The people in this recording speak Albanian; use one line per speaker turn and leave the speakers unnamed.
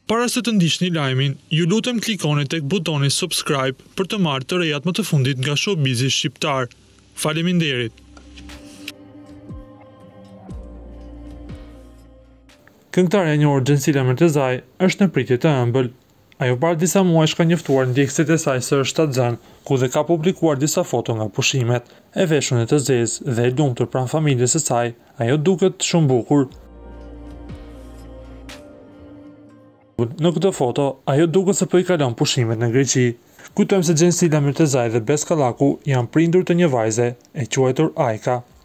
Para se të ndiqni lajmin, ju lutem klikoni tek butoni subscribe për të marrë të rejat më të fundit nga showbizi shqiptar. Faleminderit. Këngëtarja e njohur Xhensila Mirtezaj është në pritje të ëmbël. Ajo para disa muajsh ka njoftuar ndjekësit e saj se është shtatzan, ku dhe ka publikuar disa foto nga pushimet. E veshur në të zezë dhe e lumtur pranë familjes së saj, ajo duket shumë bukur. Në këtë foto, ajo duket se po i kalon pushimet në Greqi. Kujtojmë se Xhensila Mirtezaj dhe Bes Kallaku janë prindër të një vajze e quajtur Ajka.